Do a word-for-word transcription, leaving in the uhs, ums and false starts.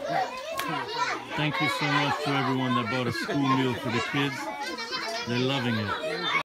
Thank you so much to everyone that bought a school meal for the kids. They're loving it.